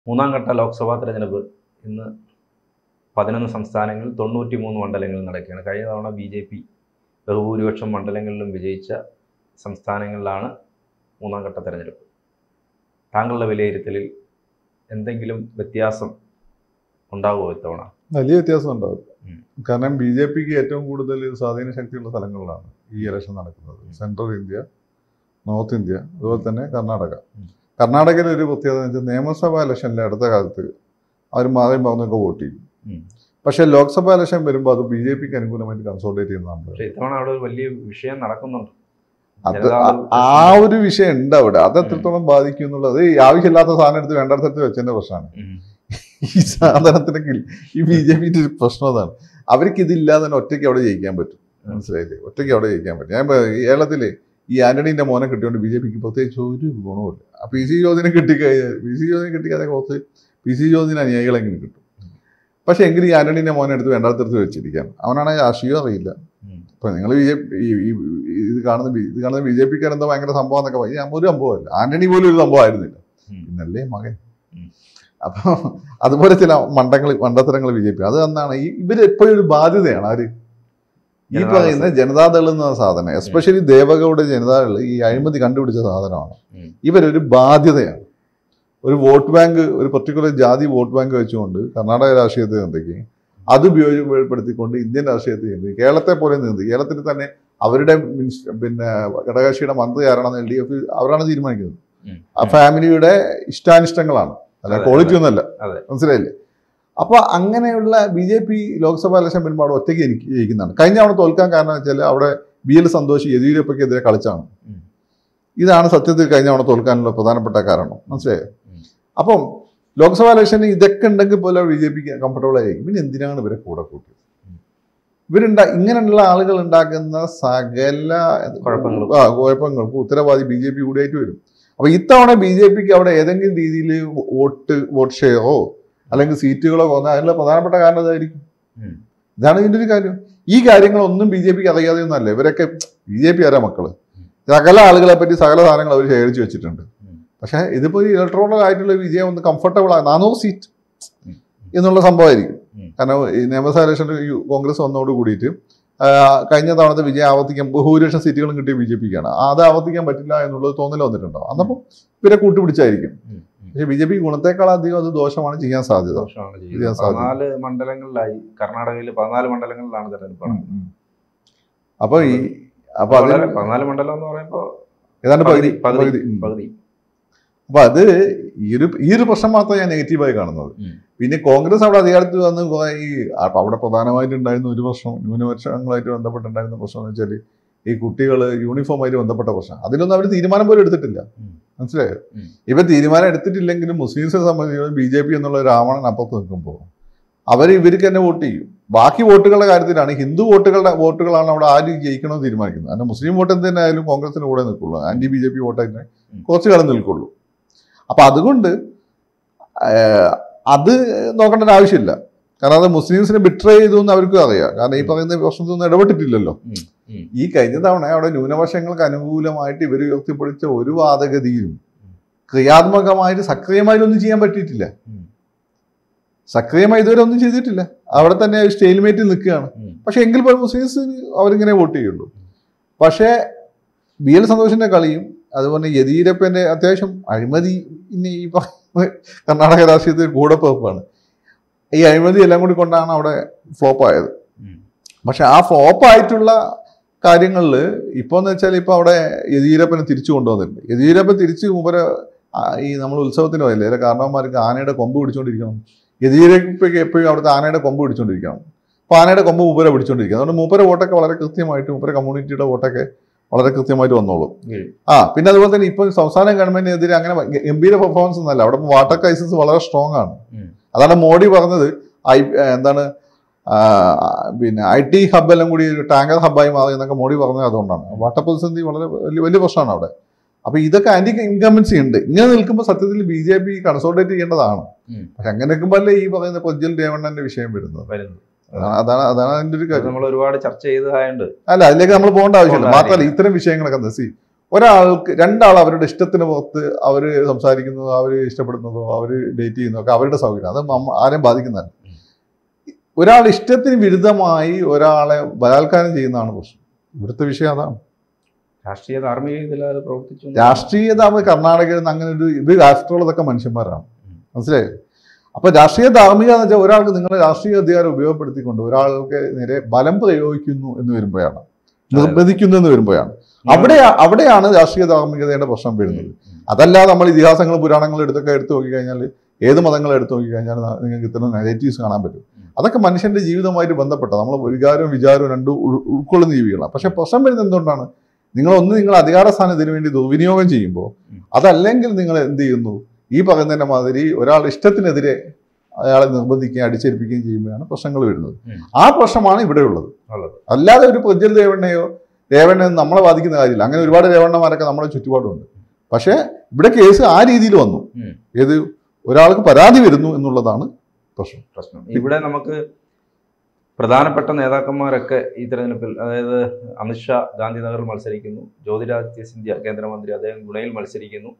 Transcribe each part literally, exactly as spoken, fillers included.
മൂന്നാം ഘട്ട ലോക്സഭാ തെരഞ്ഞെടുപ്പ് ഇന്ന് പതിനൊന്ന് സംസ്ഥാനങ്ങളിൽ തൊണ്ണൂറ്റി മൂന്ന് മണ്ഡലങ്ങളിൽ നടക്കുകയാണ്. കഴിഞ്ഞ തവണ ബി ജെ പി ബഹുഭൂരിപക്ഷം മണ്ഡലങ്ങളിലും വിജയിച്ച സംസ്ഥാനങ്ങളിലാണ് മൂന്നാം ഘട്ട തെരഞ്ഞെടുപ്പ്. താങ്കളുടെ വിലയിരുത്തലിൽ എന്തെങ്കിലും വ്യത്യാസം ഉണ്ടാകുമോ ഇത്തവണ? വലിയ വ്യത്യാസം ഉണ്ടാവും. കാരണം ബി ജെ പിക്ക് ഏറ്റവും കൂടുതൽ സ്വാധീന ശക്തിയുള്ള സ്ഥലങ്ങളിലാണ് ഈ ഇലക്ഷൻ നടക്കുന്നത്. സെൻട്രൽ ഇന്ത്യ, നോർത്ത് ഇന്ത്യ, അതുപോലെ തന്നെ കർണാടക. കർണാടകയിൽ ഒരു പ്രത്യേകത എന്ന് വെച്ചാൽ നിയമസഭാ ഇലക്ഷനിൽ അടുത്ത കാലത്ത് അവർ മാറിയും പറഞ്ഞൊക്കെ വോട്ട് ചെയ്യും. പക്ഷേ ലോക്സഭാ ഇലക്ഷൻ വരുമ്പോൾ അത് ബി ജെ പിക്ക് അനുകൂലമായിട്ട് കൺസോൾട്ടേറ്റ് ചെയ്യുന്നതാണ്. ഇത്തവണ അവിടെ ഒരു വലിയ വിഷയം നടക്കുന്നുണ്ട്. അത് ആ ഒരു വിഷയം ഉണ്ട് അവിടെ. അത് എത്രത്തോളം ബാധിക്കും എന്നുള്ളത് ഈ ആവശ്യമില്ലാത്ത സാധനം എടുത്ത് വേണ്ടടുത്ത് വെച്ചതിന്റെ പ്രശ്നമാണ്. ഈ സാധനത്തിനൊക്കെ ഈ ബി ജെ പിന്റെ ഒരു പ്രശ്നം അതാണ്. അവർക്ക് ഇതില്ലാതെ തന്നെ ഒറ്റയ്ക്ക് അവിടെ ജയിക്കാൻ പറ്റും. മനസ്സിലായില്ലേ? ഒറ്റയ്ക്ക് അവിടെ ജയിക്കാൻ പറ്റും. ഞാൻ കേരളത്തില് ഈ ആന്റണീന്റെ മോനെ കിട്ടിയോണ്ട് ബി ജെ പിക്ക് പ്രത്യേകിച്ച് ഒരു ഗുണവുമില്ല. ആ പി സി ജോസിനെ കിട്ടിക്കഴിഞ്ഞാൽ പി സി ജോസിനെ കിട്ടിക്കാതെ കുറച്ച് പി സി ജോസിന് അനുയായികളെങ്കിലും കിട്ടും. പക്ഷെ എങ്കിലും ഈ ആന്റണീന്റെ മോനെ എടുത്ത് വേണ്ടാത്തടുത്ത് വെച്ചിരിക്കാൻ അവനാണെങ്കിൽ രാഷ്ട്രീയം അറിയില്ല. ഇപ്പൊ നിങ്ങൾ ബി ജെ പി ഇത് കാണുന്ന ഇത് കാണുന്ന ബി ജെ പിക്കാർ എന്താ ഭയങ്കര സംഭവം എന്നൊക്കെ പറയും. ഒരു സംഭവമല്ല. ആന്റണി പോലും ഒരു സംഭവം ആയിരുന്നില്ല. പിന്നല്ലേ മകൻ. അപ്പൊ അതുപോലെ ചില മണ്ടങ്ങൾ മണ്ടത്തരങ്ങൾ ബി ജെ പി അത് എന്നാണ് ഈ ഇവര് എപ്പോഴും ഒരു ബാധ്യതയാണ്. ആര് ഈ പറയുന്ന ജനതാദൾ എന്ന സാധനം, എസ്പെഷ്യലി ദേവഗൌഡ ജനതാദൾ ഈ അഴിമതി കണ്ടുപിടിച്ച സാധനമാണ്. ഇവരൊരു ബാധ്യതയാണ്. ഒരു വോട്ട് ബാങ്ക്, ഒരു പെർട്ടിക്കുലർ ജാതി വോട്ട് ബാങ്ക് വെച്ചുകൊണ്ട് കർണാടക രാഷ്ട്രീയത്തെ നിയന്ത്രിക്കും. അത് ഉപയോഗപ്പെടുത്തിക്കൊണ്ട് ഇന്ത്യൻ രാഷ്ട്രീയത്തെ നിയന്ത്രിക്കും. കേരളത്തെ പോലെ നിയന്ത്രിക്കും. കേരളത്തിൽ തന്നെ അവരുടെ പിന്നെ ഘടകകക്ഷിയുടെ മന്ത്രി ആരാണെന്ന് എൽ ഡി എഫ് അവരാണ് തീരുമാനിക്കുന്നത്. ആ ഫാമിലിയുടെ ഇഷ്ടാനിഷ്ടങ്ങളാണ്, അല്ല ക്വാളിറ്റി ഒന്നുമല്ല. മനസ്സിലായില്ലേ? അപ്പൊ അങ്ങനെയുള്ള B J P Lok Sabha election വരുമ്പോൾ അവിടെ ഒറ്റയ്ക്ക് എനിക്ക് ജയിക്കുന്നതാണ്. കഴിഞ്ഞ തവണ തോൽക്കാൻ കാരണം വെച്ചാൽ അവിടെ ബി എൽ സന്തോഷ് യെദ്യൂരപ്പയ്ക്കെതിരെ കളിച്ചാണ്. ഇതാണ് സത്യത്തിൽ കഴിഞ്ഞ തവണ തോൽക്കാനുള്ള പ്രധാനപ്പെട്ട കാരണം. മനസ്സിലായോ? അപ്പം ലോക്സഭാ ഇലക്ഷന് ഇതൊക്കെ ഉണ്ടെങ്കിൽ പോലെ ബി ജെ പിക്ക് കംഫർട്ടബിൾ ആയിരിക്കും. പിന്നെ എന്തിനാണ് ഇവരെ കൂടെ കൂട്ടിയത്? ഇവരുണ്ടാ ഇങ്ങനെയുള്ള ആളുകൾ ഉണ്ടാക്കുന്ന സകല കുഴപ്പങ്ങൾക്കും ഉത്തരവാദി ബി ജെ പി കൂടിയായിട്ട് വരും. അപ്പൊ ഇത്തവണ ബി ജെ പിക്ക് അവിടെ ഏതെങ്കിലും രീതിയിൽ വോട്ട് വോട്ട് ഷെയറോ അല്ലെങ്കിൽ സീറ്റുകളോ വന്നാൽ അതിനുള്ള പ്രധാനപ്പെട്ട കാരണം ഇതായിരിക്കും. ഇതാണ് ഇതിൻ്റെ ഒരു കാര്യം. ഈ കാര്യങ്ങളൊന്നും ബി ജെ പിക്ക് അറിയാതെ ഒന്നല്ല. ഇവരൊക്കെ ബി ജെ പി ആരാ മക്കള്? സകല ആളുകളെ പറ്റി സകല സാധനങ്ങൾ അവർ ശേഖരിച്ച് വെച്ചിട്ടുണ്ട്. പക്ഷെ ഇതിപ്പോ ഈ ഇലക്ട്രോണിക് ആയിട്ടുള്ള വിജയം ഒന്ന് കംഫർട്ടബിൾ ആണ്. നാനൂറ് സീറ്റ് എന്നുള്ള സംഭവമായിരിക്കും. കാരണം ഈ നിയമസഭാ ഇലക്ഷനിൽ കോൺഗ്രസ് വന്നതോട് കൂടിയിട്ട് കഴിഞ്ഞ തവണത്തെ വിജയം ആവർത്തിക്കാൻ ബഹുഭൂരിപക്ഷം സീറ്റുകളും കിട്ടിയ ബി ജെ പിക്കാണ്. അത് ആവർത്തിക്കാൻ പറ്റില്ല എന്നുള്ളത് തോന്നൽ വന്നിട്ടുണ്ടോ? അന്നപ്പം ഇവരെ കൂട്ടുപിടിച്ചായിരിക്കും. പക്ഷെ ബി ജെ പി ഗുണത്തെക്കാൾ അധികം അത് ദോഷമാണ് ചെയ്യാൻ സാധ്യത. പതിനാല് മണ്ഡലങ്ങളിലായി കർണാടകയിൽ പതിനാല് മണ്ഡലങ്ങളിലാണ് തെരഞ്ഞെടുപ്പ്. അപ്പൊ ഈ അപ്പൊ അത് പതിനാല് മണ്ഡലം എന്ന് പറയുമ്പോൾ ഏതാണ്ട് പകുതി പകുതി പകുതി അപ്പൊ അത് ഈ ഒരു ഈ ഒരു പ്രശ്നം മാത്രമേ ഞാൻ നെഗറ്റീവായി കാണുന്നത്. പിന്നെ കോൺഗ്രസ് അവിടെ അധികാരത്തിൽ വന്ന് ഈ അവിടെ പ്രധാനമായിട്ടുണ്ടായിരുന്ന ഒരു പ്രശ്നം ന്യൂനപക്ഷങ്ങളായിട്ട് ബന്ധപ്പെട്ടുണ്ടായിരുന്ന പ്രശ്നം എന്ന് വെച്ചാൽ ഈ കുട്ടികൾ യൂണിഫോമായിട്ട് ബന്ധപ്പെട്ട പ്രശ്നം. അതിലൊന്നും അവർ തീരുമാനം പോലും എടുത്തിട്ടില്ല. മനസ്സിലായോ? ഇവർ തീരുമാനം എടുത്തിട്ടില്ലെങ്കിലും മുസ്ലിംസിനെ സംബന്ധിച്ചിടത്തോളം ബി ജെ പി എന്നുള്ള രാവണൻ അപ്പുറത്ത് നിൽക്കുമ്പോൾ അവർ ഇവർക്ക് തന്നെ വോട്ട് ചെയ്യും. ബാക്കി വോട്ടുകളുടെ കാര്യത്തിലാണ് ഹിന്ദു വോട്ടുകളുടെ വോട്ടുകളാണ് അവിടെ ആര് ജയിക്കണമെന്ന് തീരുമാനിക്കുന്നത്. കാരണം മുസ്ലിം വോട്ട് എന്ത് തന്നെ ആയാലും കോൺഗ്രസിന് കൂടെ നിൽക്കുള്ളൂ. ആന്റി ബി ജെ പി വോട്ടായിട്ട് കുറച്ച് കാലം നിൽക്കുള്ളൂ. അപ്പൊ അതുകൊണ്ട് അത് നോക്കേണ്ട ഒരു ആവശ്യമില്ല. കാരണം അത് മുസ്ലിംസിനെ ബിട്രേ ചെയ്തു എന്ന് അവർക്കും അറിയാം. കാരണം ഈ പറയുന്ന പ്രശ്നത്തിനൊന്നും ഇടപെട്ടിട്ടില്ലല്ലോ. ഈ കഴിഞ്ഞ തവണ അവിടെ ന്യൂനപക്ഷങ്ങൾക്ക് അനുകൂലമായിട്ട് ഇവർ ഉയർത്തിപ്പിടിച്ച ഒരു വാദഗതിയിലും ക്രിയാത്മകമായിട്ട് സക്രിയമായിട്ട് ഒന്നും ചെയ്യാൻ പറ്റിയിട്ടില്ല. സക്രിയമായി ഇതുവരെ ഒന്നും ചെയ്തിട്ടില്ല. അവിടെ തന്നെ സ്റ്റേൽമേറ്റിൽ നിൽക്കുകയാണ്. പക്ഷെ എങ്കിൽ പോലും മുസ്ലിംസ് അവരിങ്ങനെ വോട്ട് ചെയ്യുള്ളൂ. പക്ഷേ ബി എൽ സന്തോഷിന്റെ കളിയും അതുപോലെ യെദ്യൂരപ്പന്റെ അത്യാവശ്യം അഴിമതി ഇനി ഈ കർണാടക രാഷ്ട്രീയത്തിൽ കൂടപ്പിറപ്പാണ്. ഈ അഴിമതി എല്ലാം കൂടി കൊണ്ടാണ് അവിടെ ഫ്ലോപ്പായത്. പക്ഷെ ആ ഫ്ലോപ്പായിട്ടുള്ള കാര്യങ്ങളിൽ ഇപ്പോൾ എന്ന് വെച്ചാൽ ഇപ്പോൾ അവിടെ യെദ്യൂരപ്പനെ തിരിച്ചു കൊണ്ടുവന്നിട്ടുണ്ട്. യെദ്യൂരപ്പൻ തിരിച്ച് മൂപ്പര് ഈ നമ്മൾ ഉത്സവത്തിന് പോയല്ലേ അല്ലെ കാരണവന്മാർക്ക് ആനയുടെ കൊമ്പ് പിടിച്ചുകൊണ്ടിരിക്കണം. യെദ്യൂരപ്പയ്ക്ക് എപ്പോഴും അവിടുത്തെ ആനയുടെ കൊമ്പ് പിടിച്ചുകൊണ്ടിരിക്കണം. അപ്പോൾ ആനയുടെ കൊമ്പ് മൂപ്പര പിടിച്ചുകൊണ്ടിരിക്കണം. അതുകൊണ്ട് മൂപ്പര വോട്ടൊക്കെ വളരെ കൃത്യമായിട്ട് മൂപ്പര കമ്മ്യൂണിറ്റിയുടെ വോട്ടൊക്കെ വളരെ കൃത്യമായിട്ട് വന്നോളൂ. ആ പിന്നെ അതുപോലെ തന്നെ ഇപ്പോൾ സംസ്ഥാന ഗവൺമെന്റിനെതിരെ അങ്ങനെ ഗംഭീര പെർഫോമൻസ് ഒന്നല്ല. അവിടെ വാട്ടർ ക്രൈസിസ് വളരെ സ്ട്രോങ് ആണ്. അതാണ് മോഡി പറഞ്ഞത്. ഐ എന്താണ് പിന്നെ ഐ ടി ഹബ് എല്ലാം കൂടി ഒരു ടാങ്കർ ഹബ്ബായി മാറി എന്നൊക്കെ മോഡി പറഞ്ഞത് അതുകൊണ്ടാണ്. വാട്ടർ പ്രതിസന്ധി വളരെ വലിയ വലിയ പ്രശ്നമാണ് അവിടെ. അപ്പൊ ഇതൊക്കെ ആന്റി ഇൻകംബൻസി ഉണ്ട്. ഇങ്ങനെ നിൽക്കുമ്പോൾ സത്യത്തിൽ ബി ജെ പി കൺസോൾട്ടേറ്റ് ചെയ്യേണ്ടതാണ്. പക്ഷെ അങ്ങനെ നിൽക്കുമ്പോഴല്ലേ ഈ പറയുന്ന പ്രജ്വൽ രേവണ്ണന്റെ വിഷയം വരുന്നത്. അതാണ് അതാണ് അതിന്റെ ഒരു കാര്യം. നമ്മൾ ഒരുപാട് ചർച്ച ചെയ്തതായുണ്ട്. അല്ല അതിലേക്ക് നമ്മൾ പോകേണ്ട ആവശ്യമില്ല. മാത്രമല്ല ഇത്തരം വിഷയങ്ങളൊക്കെ സി ഒരാൾക്ക് രണ്ടാൾ അവരുടെ ഇഷ്ടത്തിന് പുറത്ത് അവർ സംസാരിക്കുന്നതോ അവർ ഇഷ്ടപ്പെടുന്നതോ അവർ ഡേറ്റ് ചെയ്യുന്നതോ ഒക്കെ അവരുടെ സൗകര്യം, അത് നമ്മ ആരെയും ബാധിക്കുന്നതല്ല. ഒരാൾ ഇഷ്ടത്തിന് വിരുദ്ധമായി ഒരാളെ ബലാത്കാരം ചെയ്യുന്നതാണ് പ്രശ്നം. ഇവിടുത്തെ വിഷയം അതാണ്. രാഷ്ട്രീയ ധാർമ്മികത പ്രവർത്തിച്ചു. രാഷ്ട്രീയത കർണാടകയിൽ നിന്ന് അങ്ങനെ ഒരു ഇത് രാഷ്ട്രീയമുള്ളതൊക്കെ മനുഷ്യന്മാരാണ്, മനസ്സിലായോ? അപ്പൊ രാഷ്ട്രീയ ധാർമ്മികത എന്ന് വെച്ചാൽ ഒരാൾക്ക് നിങ്ങളുടെ രാഷ്ട്രീയ അധികാരം ഉപയോഗപ്പെടുത്തിക്കൊണ്ട് ഒരാൾക്ക് നേരെ ബലം പ്രയോഗിക്കുന്നു എന്ന് വരുമ്പോഴാണ്, നിർബന്ധിക്കുന്നു എന്ന് വരുമ്പോഴാണ് അവിടെ അവിടെയാണ് രാഷ്ട്രീയ ധാർമ്മികതയുടെ പ്രശ്നം വരുന്നത്. അതല്ലാതെ നമ്മൾ ഇതിഹാസങ്ങൾ പുരാണങ്ങൾ എടുത്തൊക്കെ എടുത്തു നോക്കിക്കഴിഞ്ഞാൽ, ഏത് മതങ്ങൾ എടുത്തു നോക്കിക്കഴിഞ്ഞാൽ നിങ്ങൾക്ക് ഇത്തരം നെഗറ്റീവ്സ് കാണാൻ പറ്റും. അതൊക്കെ മനുഷ്യന്റെ ജീവിതവുമായിട്ട് ബന്ധപ്പെട്ട നമ്മൾ വികാരവും വിചാരവും രണ്ടും ഉൾക്കൊള്ളുന്ന ജീവികളാണ്. പക്ഷെ പ്രശ്നം വരുന്നത് എന്തുകൊണ്ടാണ്? നിങ്ങളൊന്ന് നിങ്ങൾ അധികാര സ്ഥാനത്തിന് വേണ്ടി ദുർവിനിയോഗം ചെയ്യുമ്പോൾ, അതല്ലെങ്കിൽ നിങ്ങൾ എന്ത് ചെയ്യുന്നു, ഈ പറയുന്നതിന്റെ മാതിരി ഒരാളുടെ ഇഷ്ടത്തിനെതിരെ അയാളെ നിർബന്ധിക്കുകയും അടിച്ചേൽപ്പിക്കുകയും ചെയ്യുമ്പോഴാണ് പ്രശ്നങ്ങൾ വരുന്നത്. ആ പ്രശ്നമാണ് ഇവിടെ ഉള്ളത്. അല്ലാതെ ഒരു പ്രജ്വൽ ദേവണ്ണയോ രേവണ്ണ നമ്മളെ ബാധിക്കുന്ന കാര്യമില്ല. അങ്ങനെ ഒരുപാട് രേവണ്ണമാരൊക്കെ നമ്മുടെ ചുറ്റുപാടുണ്ട്. പക്ഷെ ഇവിടെ കേസ് ആ രീതിയിൽ വന്നു. ഏത് ഒരാൾക്ക് പരാതി വരുന്നു എന്നുള്ളതാണ് പ്രശ്നം. പ്രശ്നം ഇവിടെ നമുക്ക് പ്രധാനപ്പെട്ട നേതാക്കന്മാരൊക്കെ ഈ തെരഞ്ഞെടുപ്പിൽ, അതായത് അമിത്ഷാ ഗാന്ധിനഗറിൽ മത്സരിക്കുന്നു, ജ്യോതിരാദിത്യ സിന്ധ്യ കേന്ദ്രമന്ത്രി അദ്ദേഹം ഗുണയിൽ മത്സരിക്കുന്നു,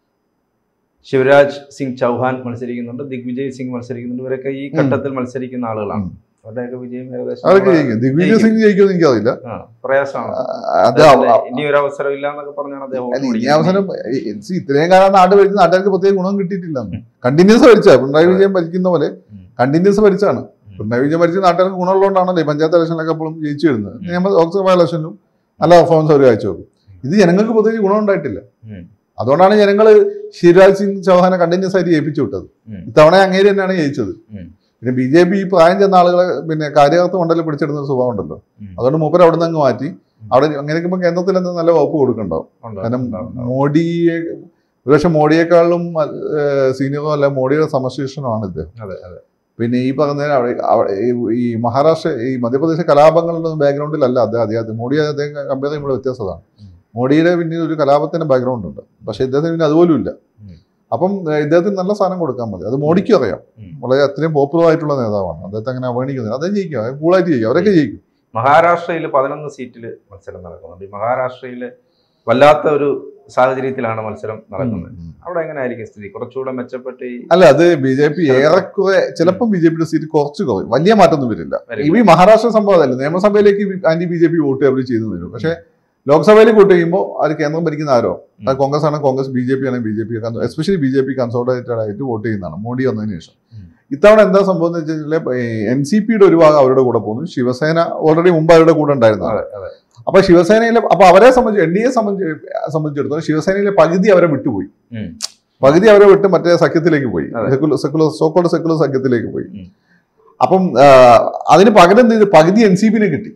ശിവരാജ് സിംഗ് ചൗഹാൻ മത്സരിക്കുന്നുണ്ട്, ദിഗ്വിജയ് സിംഗ് മത്സരിക്കുന്നുണ്ട്. ഇവരൊക്കെ ഈ ഘട്ടത്തിൽ മത്സരിക്കുന്ന ആളുകളാണ്. അവരുടെയൊക്കെ വിജയം ഏകദേശം ദിഗ്വിജയ് സിംഗ് ജയിക്കുമെന്ന് എനിക്കറിയില്ല, പ്രയാസമാണ്. ഇനി ഒരു അവസരം ഇല്ല എന്നൊക്കെ പറഞ്ഞാണ് അദ്ദേഹം. ഈ അവസരം ഇത്രയും കാലം നാട് ഭരിച്ച നാട്ടുകാർക്ക് പ്രത്യേക ഗുണം കിട്ടിയിട്ടില്ല. കണ്ടിന്യൂസ് ഭരിച്ച പിണറായി വിജയൻ ഭരിക്കുന്ന പോലെ കണ്ടിന്യൂസ് ഭരിച്ചാണ്. പിണറായി വിജയൻ ഭരിച്ച നാട്ടുകാർക്ക് ഗുണമുള്ളതുകൊണ്ടാണല്ലോ പഞ്ചായത്ത് ഇലക്ഷനിലൊക്കെ എപ്പോഴും ജയിച്ചു വരുന്നത്. നിയമ ലോക്സഭാ ഇലക്ഷനിലും നല്ല പെർഫോമൻസ് അവർ കാഴ്ച വെക്കും. ഇത് ജനങ്ങൾക്ക് പ്രത്യേകിച്ച് ഗുണം ഉണ്ടായിട്ടില്ല. അതുകൊണ്ടാണ് ജനങ്ങൾ ശിവരാജ് സിംഗ് ചൗഹാനെ കണ്ടിന്യൂസ് ആയിട്ട് ജയിപ്പിച്ചു വിട്ടത്. ഇത്തവണ അങ്ങേര് തന്നെയാണ് ജയിച്ചത്. പിന്നെ ബി ജെ പി ഈ പ്രായം ചെന്ന ആളുകളെ പിന്നെ കാര്യകർത്ത മണ്ഡലം പിടിച്ചെടുക്കുന്ന സ്വഭാവം ഉണ്ടല്ലോ, അതുകൊണ്ട് മൂപ്പർ അവിടെ നിന്ന് അങ്ങ് മാറ്റി. അവിടെ അങ്ങനെ ഇരിക്കുമ്പോൾ കേന്ദ്രത്തിൽ എന്താ നല്ല വകുപ്പ് കൊടുക്കണ്ടാവും. കാരണം മോഡിയെ ഒരുപക്ഷെ മോഡിയേക്കാളും സീനിയറോ അല്ല, മോഡിയുടെ സമശീർഷണമാണ് ഇദ്ദേഹം. പിന്നെ ഈ പറഞ്ഞ ഈ മഹാരാഷ്ട്ര ഈ മധ്യപ്രദേശ് കലാപങ്ങളുടെ ബാക്ക്ഗ്രൗണ്ടിലല്ല അദ്ദേഹം. അദ്ദേഹം മോഡി അദ്ദേഹം കമ്പയർ ചെയ്യുമ്പോൾ വ്യത്യാസമാണ്. മോഡിയുടെ പിന്നീട് ഒരു കലാപത്തിന്റെ ബാക്ക്ഗ്രൗണ്ട് ഉണ്ട്, പക്ഷെ ഇദ്ദേഹത്തിന് പിന്നെ അതുപോലും ഇല്ല. അപ്പം ഇദ്ദേഹത്തിന് നല്ല സ്ഥാനം കൊടുക്കാൻ മതി. അത് മോഡിക്കും അറിയാം. വളരെ അത്രയും പോപ്പുലർ ആയിട്ടുള്ള നേതാവാണ്. അദ്ദേഹത്തെ അങ്ങനെ അവഗണിക്കുന്നില്ല. അദ്ദേഹം ജയിക്കും, അദ്ദേഹം കൂളായിട്ട് ജയിക്കും, അവരൊക്കെ ജയിക്കും. മഹാരാഷ്ട്രയിൽ പതിനൊന്ന് സീറ്റിൽ മത്സരം നടക്കുന്നുണ്ട്. ഈ മഹാരാഷ്ട്രയിൽ വല്ലാത്ത ഒരു സാഹചര്യത്തിലാണ് മത്സരം നടക്കുന്നത്. അവിടെ എങ്ങനെയായിരിക്കും സ്ഥിതി? കുറച്ചുകൂടെ മെച്ചപ്പെട്ട് അല്ല, അത് ബി ജെ പി ഏറെക്കുറെ ചിലപ്പം ബി ജെ പിയുടെ സീറ്റ് കുറച്ച് കുറയും, വലിയ മാറ്റമൊന്നും വരില്ല. ഈ മഹാരാഷ്ട്ര സംഭവം അല്ല, നിയമസഭയിലേക്ക് anti B J P vote അവർ ചെയ്തു തരും. പക്ഷേ ലോക്സഭയിൽ വോട്ട് ചെയ്യുമ്പോൾ അത് കേന്ദ്രം ഭരിക്കുന്ന ആരോ, അത് കോൺഗ്രസ് ആണ്, കോൺഗ്രസ്, ബി ജെ പി ആണെങ്കിൽ B J P, especially B J P consolidated ആയിട്ട് വോട്ട് ചെയ്യുന്നതാണ് മോഡി വന്നതിന് ശേഷം. ഇത്തവണ എന്താ സംഭവം എന്ന് വെച്ചാൽ എൻ സി പിയുടെ ഒരു ഭാഗം അവരുടെ കൂടെ പോകുന്നു, ശിവസേന ഓൾറെഡി മുമ്പ് അവരുടെ കൂടെ ഉണ്ടായിരുന്നതാണ്. അപ്പൊ ശിവസേനയിലെ അപ്പൊ അവരെ സംബന്ധിച്ച് എൻ ഡി എ സംബന്ധിച്ചിടത്തോളം ശിവസേനയിലെ പകുതി അവരെ വിട്ടുപോയി. പകുതി അവരെ വിട്ട് മറ്റേ സഖ്യത്തിലേക്ക് പോയി, സെക്കുലർ സെക്കുലർ സോക്കോൾഡ് സെക്കുലർ സഖ്യത്തിലേക്ക് പോയി. അപ്പം അതിന് പകരം പകുതി എൻ സി പിനെ കിട്ടി,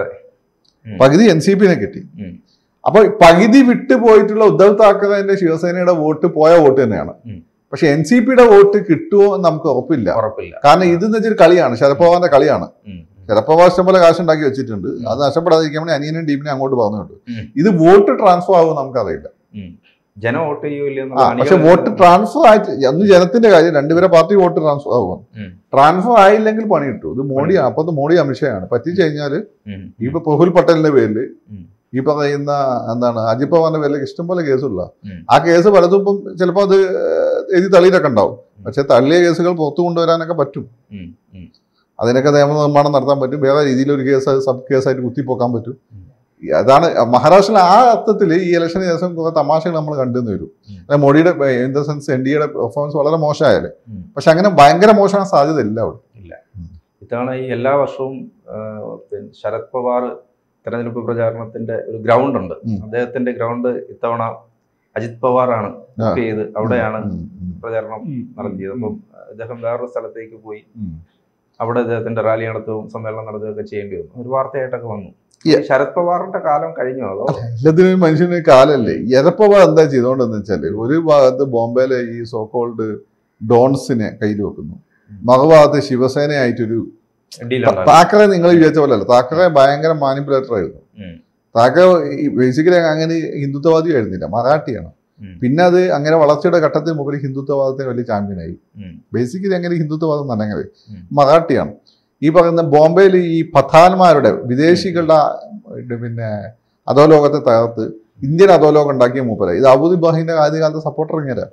പകുതി എൻ സി പിനെ കിട്ടി. അപ്പൊ പകുതി വിട്ടു പോയിട്ടുള്ള ഉദ്ധവ് താക്കറെന്റെ ശിവസേനയുടെ വോട്ട് പോയ വോട്ട് തന്നെയാണ്. പക്ഷെ എൻ സി പിയുടെ വോട്ട് കിട്ടുമോ എന്ന് നമുക്ക് ഉറപ്പില്ല. കാരണം ഇതെന്ന് വെച്ചൊരു കളിയാണ്, ശരത് പവാറിന്റെ കളിയാണ്. ശരത് പവാർ ഇഷ്ടം പോലെ കാശ് ഉണ്ടാക്കി വെച്ചിട്ടുണ്ട്, അത് നഷ്ടപ്പെടാതിരിക്കാൻ വേണ്ടി അനിയനും ടീമിനെ അങ്ങോട്ട് പറഞ്ഞിട്ടുണ്ട്. ഇത് വോട്ട് ട്രാൻസ്ഫർ ആകുമെന്ന് നമുക്കറിയില്ല. ജനം വോട്ട് ചെയ്യൂല. പക്ഷെ വോട്ട് ട്രാൻസ്ഫർ ആയിട്ട് അന്ന് ജനത്തിന്റെ കാര്യം, രണ്ടുപേരെ പാർട്ടി വോട്ട് ട്രാൻസ്ഫർ ആകും. ട്രാൻസ്ഫർ ആയില്ലെങ്കിൽ പണി കിട്ടും. ഇത് മോഡി, അപ്പത് മോഡി അമിത്ഷായാണ്. പറ്റിച്ചു കഴിഞ്ഞാല് ഇപ്പൊ പ്രഫുൽ പട്ടേലിന്റെ പേരില് ഈ പറയുന്ന എന്താണ് അജിത് പവാറിന്റെ പേരിലേക്ക് ഇഷ്ടംപോലെ കേസുള്ള ആ കേസ് പലതും ഇപ്പം ചിലപ്പോൾ അത് എഴുതി തള്ളിയിട്ടൊക്കെ ഉണ്ടാവും. പക്ഷെ തള്ളിയ കേസുകൾ പുറത്തു കൊണ്ടുവരാനൊക്കെ പറ്റും. അതിനൊക്കെ നിയമനിർമ്മാണം നടത്താൻ പറ്റും. വേറെ രീതിയിൽ ഒരു കേസ് സബ് കേസായിട്ട് കുത്തിപ്പോക്കാൻ പറ്റും. അതാണ് മഹാരാഷ്ട്രയിൽ ആ അർത്ഥത്തിൽ ഈ ഇലക്ഷന് ശേഷം കുറെ തമാശകൾ നമ്മൾ കണ്ടെന്ന് വരും. മോഡിയുടെ in the sense N D എയുടെ പെർഫോമൻസ് വളരെ മോശമായാലേ, പക്ഷെ അങ്ങനെ ഭയങ്കര മോശമായ സാധ്യത ഇല്ല അവിടെ. ഇല്ല. ഇത്തവണ ഈ എല്ലാ വർഷവും ശരത് പവാർ തെരഞ്ഞെടുപ്പ് പ്രചാരണത്തിന്റെ ഒരു ഗ്രൗണ്ട് ഉണ്ട്. അദ്ദേഹത്തിന്റെ ഗ്രൗണ്ട് ഇത്തവണ അജിത് പവാറാണ് ബുക്ക് ചെയ്ത് അവിടെയാണ് പ്രചാരണം നടത്തിയത്. അപ്പം അദ്ദേഹം വേറൊരു സ്ഥലത്തേക്ക് പോയി അവിടെ അദ്ദേഹത്തിന്റെ റാലി നടത്തുകയും സമ്മേളനം നടത്തുകയൊക്കെ ചെയ്യേണ്ടി വന്നു. ഒരു വാർത്തയായിട്ടൊക്കെ വന്നു. ശരത് പവാറിന്റെ കാലം കഴിഞ്ഞോ അതോ? എല്ലാത്തിനും മനുഷ്യന് കാലല്ലേ. ശരത് പവാർ എന്താ ചെയ്തോണ്ടെന്ന് വെച്ചാല് ഒരു ഭാഗത്ത് ബോംബെയിലെ ഈ സോക്കോൾഡ് ഡോൺസിനെ കയ്യിൽ വെക്കുന്നു, മറുഭാഗത്ത് ശിവസേനയായിട്ടൊരു താക്കറെ നിങ്ങൾ വിചാരിച്ച പോലെ അല്ല. താക്കറെ ഭയങ്കര മാനിപ്പുലേറ്റർ ആയിരുന്നു. താക്കറെ ബേസിക്കലി അങ്ങനെ ഹിന്ദുത്വവാദി ആയിരുന്നില്ല, മറാഠിയാണ്. പിന്നെ അത് അങ്ങനെ വളർച്ചയുടെ ഘട്ടത്തിൽ മുമ്പിൽ ഹിന്ദുത്വവാദത്തിന് വലിയ ചാമ്പ്യനായി. ബേസിക്കലി അങ്ങനെ ഹിന്ദുത്വവാദം നടങ്ങവേ മറാഠിയാണ്. ഈ പറയുന്ന ബോംബെയിൽ ഈ പത്താന്മാരുടെ വിദേശികളുടെ പിന്നെ അധോലോകത്തെ തകർത്ത് ഇന്ത്യൻ അധോലോകം ഉണ്ടാക്കിയ മൂപ്പര. ഇത് ദാവൂദ് ഇബ്രാഹിമിന്റെ ആദ്യകാലത്ത് സപ്പോർട്ടർ ഇങ്ങനെ.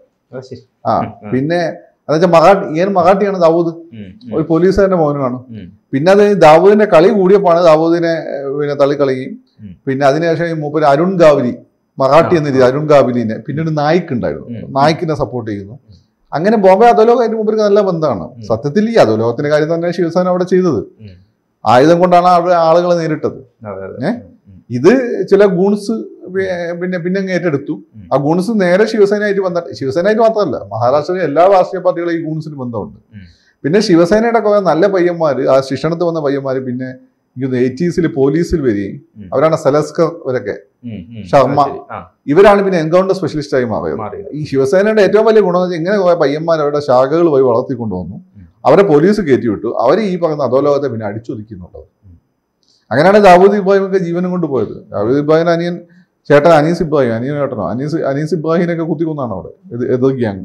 ആ പിന്നെ എന്ന് വെച്ചാൽ മറാഠി ഇയൻ മറാഠിയാണ് ദാവൂദ്, ഒരു പോലീസുകാരന്റെ മോനുമാണ്. പിന്നെ അത് ദാവൂദിന്റെ കളി കൂടിയപ്പോഴാണ് ദാവൂദിനെ പിന്നെ തള്ളിക്കളയും. പിന്നെ അതിനുശേഷം ഈ മൂപ്പര് അരുൺ ഗാവ്ലി മറാഠി എന്ന രീതി അരുൺ ഗാവ്ലിനെ, പിന്നീട് നായിക് ഉണ്ടായിരുന്നു, നായിക്കിനെ സപ്പോർട്ട് ചെയ്യുന്നു. അങ്ങനെ ബോംബെ അധോലോകമായിട്ട് മൂപ്പർക്ക് നല്ല ബന്ധമാണ്. സത്യത്തിൽ ഈ അധോലോകത്തിന്റെ കാര്യം തന്നെ ശിവസേന അവിടെ ചെയ്തത്. ആയുധം കൊണ്ടാണ് അവിടെ ആളുകളെ നേരിട്ടത്. ഏഹ് ഇത് ചില ഗൂൺസ് പിന്നെ പിന്നെ ഏറ്റെടുത്തു. ആ ഗൂൺസ് നേരെ ശിവസേനയായിട്ട് ബന്ധം, ശിവസേനയായിട്ട് മാത്രമല്ല മഹാരാഷ്ട്രയിലെ എല്ലാ രാഷ്ട്രീയ പാർട്ടികളും ഈ ഗൂൺസിന് ബന്ധമുണ്ട്. പിന്നെ ശിവസേനയുടെ കുറെ നല്ല പയ്യന്മാര്, ആ ശിക്ഷണത്തിൽ വന്ന പയ്യന്മാര് പിന്നെ എയ്റ്റീസിൽ പോലീസിൽ വരികയും അവരാണ് സെലസ്കർ ഇവരൊക്കെ, ശർമ്മ, ഇവരാണ് പിന്നെ എൻകൗണ്ടർ സ്പെഷ്യലിസ്റ്റായി മാറിയത്. ഈ ശിവസേനയുടെ ഏറ്റവും വലിയ ഗുണം എന്ന് വെച്ചാൽ ഇങ്ങനെ കുറെ പയ്യന്മാർ അവരുടെ ശാഖകൾ പോയി വളർത്തിക്കൊണ്ടുവന്നു, അവരെ പോലീസ് കയറ്റിവിട്ടു, അവർ ഈ പറയുന്ന അധോലോകത്തെ പിന്നെ അടിച്ചൊതുക്കുന്നുള്ളത്. അങ്ങനെയാണ് ദാവൂദ് ഇബ്രാഹിമൊക്കെ ജീവനും കൊണ്ട് പോയത്. ദാവൂദ് ഇബ്രാഹിം അനിയൻ ചേട്ടൻ അനീസ് ഇബ്രാഹിം, അനിയൻ ചേട്ടനോ അനീസ് അനീസ് ഇബ്രാഹിമിനൊക്കെ കുത്തിക്കൊന്നാണ് അവിടെ എതിർ ഗ്യാങ്.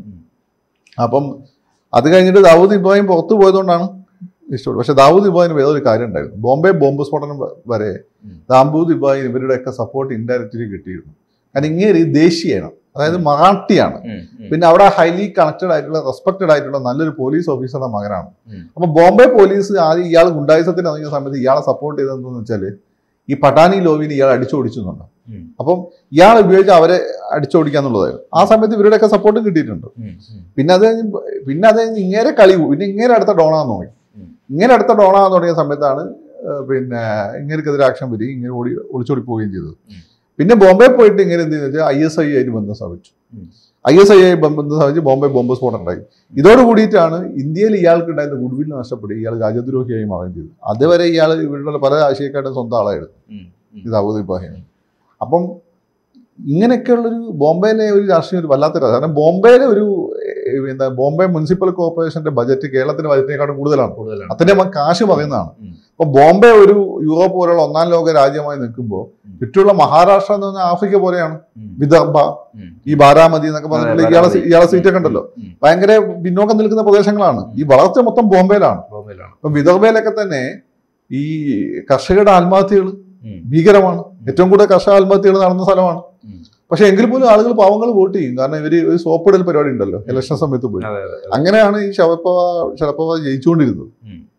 അപ്പം അത് കഴിഞ്ഞിട്ട് ദാവൂദ് ഇബ്രാഹിം പുറത്തു പോയതുകൊണ്ടാണ് ഇഷ്ടപ്പെട്ടു. പക്ഷെ ദാവൂദ് ഇബ്രാഹിമിന് വേറൊരു കാര്യം ഉണ്ടായിരുന്നു. ബോംബെ ബോംബ് സ്ഫോടനം വരെ ദാവൂദ് ഇബ്രാഹിം ഇവരുടെയൊക്കെ സപ്പോർട്ട് ഇൻഡയറക്റ്റ്ലി കിട്ടിയിരുന്നു. കാരണം ഇങ്ങനെ ദേശീയമാണ്, അതായത് മറാഠിയാണ്. പിന്നെ അവിടെ ഹൈലി കണക്റ്റഡ് ആയിട്ടുള്ള റെസ്പെക്റ്റഡ് ആയിട്ടുള്ള നല്ലൊരു പോലീസ് ഓഫീസറുടെ മകനാണ്. അപ്പൊ ബോംബെ പോലീസ് ആദ്യം ഇയാൾ ഗുണ്ടായുസത്തിന് ഇറങ്ങിയ സമയത്ത് ഇയാളെ സപ്പോർട്ട് ചെയ്തതെന്ന് വെച്ചാല് ഈ പട്ടാനി ലോവിന് ഇയാൾ അടിച്ചോടിച്ചെന്നുണ്ട്. അപ്പം ഇയാൾ ഉപയോഗിച്ച് അവരെ അടിച്ചോടിക്കാന്നുള്ളതായിരുന്നു. ആ സമയത്ത് ഇവരുടെയൊക്കെ സപ്പോർട്ടും കിട്ടിയിട്ടുണ്ട്. പിന്നെ അത് കഴിഞ്ഞ് പിന്നെ അത് കഴിഞ്ഞ് ഇങ്ങനെ കളി, പിന്നെ ഇങ്ങനെ അടുത്ത ഡോണാന്ന് തുടങ്ങി. ഇങ്ങനെ അടുത്ത ഡോണാന്ന് തുടങ്ങിയ സമയത്താണ് പിന്നെ ഇങ്ങനെക്കെതിരെ ആക്ഷൻ വരികയും ഇങ്ങനെ ഓടി ഒളിച്ചോടി പോവുകയും ചെയ്തത്. പിന്നെ ബോംബെ പോയിട്ട് ഇങ്ങനെ എന്ത് വെച്ചാൽ ഐ എസ് ഐ ആയിട്ട് ബന്ധം സ്ഥാപിച്ചു. ഐ എസ് ഐ ആയി ബന്ധം സ്ഥാപിച്ച് ബോംബെ ബോംബ് സ്ഫോടനം ഉണ്ടായി. ഇതോട് കൂടിയിട്ടാണ് ഇന്ത്യയിൽ ഇയാൾക്ക് ഉണ്ടായിരുന്ന ഗുഡ്വിൽ നഷ്ടപ്പെടുക, ഇയാൾ രാജ്യദ്രോഹിയായി മാറുകയും ചെയ്തു. അതുവരെ ഇയാൾ ഇവരുടെ പല രാഷ്ട്രീയക്കാരുടെ സ്വന്തം ആളായിരുന്നു ഈ ദാവൂദ് ഇബ്രാഹിം. അപ്പം ഇങ്ങനെയൊക്കെയുള്ളൊരു ബോംബെയിലെ ഒരു രാഷ്ട്രീയം ഒരു വല്ലാത്ത രാഷ്ട്രീയം. കാരണം ബോംബെയിലെ ഒരു എന്താ ബോംബെ മുനിസിപ്പൽ കോർപ്പറേഷന്റെ ബജറ്റ് കേരളത്തിന്റെ ബജറ്റിനേക്കാളും കൂടുതലാണ്. അത്രയും കാശ് പറയുന്നതാണ്. അപ്പൊ ബോംബെ ഒരു യൂറോപ്പ് പോലുള്ള ഒന്നാം ലോക രാജ്യമായി നിൽക്കുമ്പോൾ ചുറ്റുള്ള മഹാരാഷ്ട്ര എന്ന് പറഞ്ഞാൽ ആഫ്രിക്ക പോലെയാണ്. വിദർഭ, ഈ ബാരാമതി എന്നൊക്കെ പറഞ്ഞിട്ടുള്ള ഇയാളെ ഇയാളെ സീറ്റൊക്കെ ഉണ്ടല്ലോ, ഭയങ്കര പിന്നോക്കം നിൽക്കുന്ന പ്രദേശങ്ങളാണ്. ഈ വളർച്ച മൊത്തം ബോംബെയിലാണ്. അപ്പൊ വിദർഭയിലൊക്കെ തന്നെ ഈ കർഷകരുടെ ആത്മഹത്യകൾ ഭീകരമാണ്. ഏറ്റവും കൂടുതൽ കർഷക ആത്മഹത്യകൾ നടന്ന സ്ഥലമാണ്. പക്ഷെ എങ്കിൽ പോലും ആളുകൾ പാവങ്ങൾ വോട്ട് ചെയ്യും. കാരണം ഇവര് ഒരു സോപ്പിടൽ പരിപാടി ഉണ്ടല്ലോ ഇലക്ഷൻ സമയത്ത് പോയി. അങ്ങനെയാണ് ഈ ശരത് പവാർ ശരത് പവാർ ജയിച്ചുകൊണ്ടിരുന്നത്.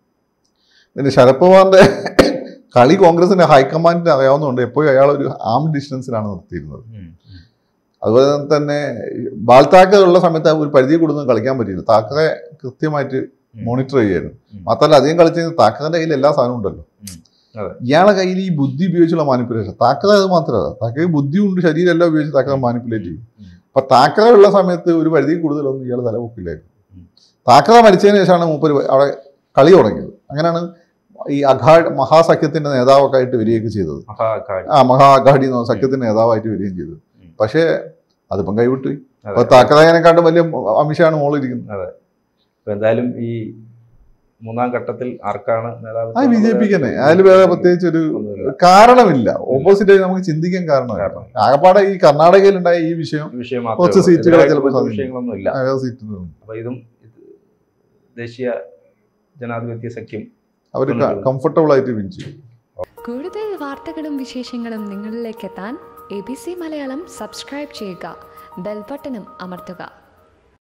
പിന്നെ ശരത് പവാറിന്റെ കളി കോൺഗ്രസിന്റെ ഹൈക്കമാൻഡിന് അറിയാവുന്നതുകൊണ്ട് എപ്പോഴും അയാൾ ഒരു ആം ഡിസ്റ്റൻസിലാണ് നിർത്തിയിരുന്നത്. അതുപോലെ തന്നെ ബാൽ താക്കറെ ഉള്ള സമയത്ത് ഒരു പരിധി കൂടുതൽ കളിക്കാൻ പറ്റിയില്ല. താക്കറെ കൃത്യമായിട്ട് മോണിറ്റർ ചെയ്യായിരുന്നു. മാത്രമല്ല അധികം കളിച്ചു താക്കറിന്റെ കയ്യിൽ എല്ലാ സാധനവും ഉണ്ടല്ലോ. ഇയാളെ കയ്യിൽ ഈ ബുദ്ധി ഉപയോഗിച്ചുള്ള മാനിപ്പുലേഷൻ. താക്കറ അത് മാത്രമല്ല, താക്കറ ബുദ്ധി കൊണ്ട് ശരീരം എല്ലാം ഉപയോഗിച്ച് താക്കറ മാനിപ്പുലേറ്റ് ചെയ്യും. അപ്പൊ താക്കറ ഉള്ള സമയത്ത് ഒരു പരിധി കൂടുതലൊന്നും ഇയാൾ തലപൊക്കില്ലായിരുന്നു. താക്കറ മരിച്ചതിന് ശേഷമാണ് മൂപ്പര് അവിടെ കളി തുടങ്ങിയത്. അങ്ങനെയാണ് ഈ അഘാഡ് മഹാസഖ്യത്തിന്റെ നേതാവൊക്കെ ആയിട്ട് വരികയൊക്കെ ചെയ്തത്. ആ മഹാ അഘാഡി എന്ന സഖ്യത്തിന്റെ നേതാവായിട്ട് വരികയും ചെയ്തത്. പക്ഷേ അതിപ്പം കൈവിട്ടു. അപ്പൊ താക്കറേനെക്കാട്ടും വലിയ അമിഷാണ് മോളിരിക്കുന്നത്. അതെ. എന്തായാലും ഈ മൂന്നാം ഘട്ടത്തിൽ ആർക്കാണ് നേതാവ്? ബി ജെ പിക്ക് തന്നെ. അതിൽ വേറെ പ്രത്യേകിച്ച് ഒരു കാരണമില്ല. ഓപ്പോസിറ്റ് ആയി നമുക്ക് ചിന്തിക്കാൻ കാരണമില്ല. ആകപ്പാടെ ഈ കർണാടകയിൽ ഉണ്ടായ ഈ വിഷയം കുറച്ച് സീറ്റുകൾ ചിലപ്പോൾ വിഷയങ്ങളൊന്നും ഇല്ല. അപ്പൊ ഇതും ദേശീയ ജനാധിപത്യ സഖ്യം അവർ കംഫർട്ടബിൾ ആയിട്ട് വിൻ ചെയ്യും. കൂടുതൽ വാർത്തകളും വിശേഷങ്ങളും നിങ്ങളിലേക്ക് എത്താൻ A B C Malayalam subscribe ചെയ്യുക, ബെൽ ബട്ടണും അമർത്തുക.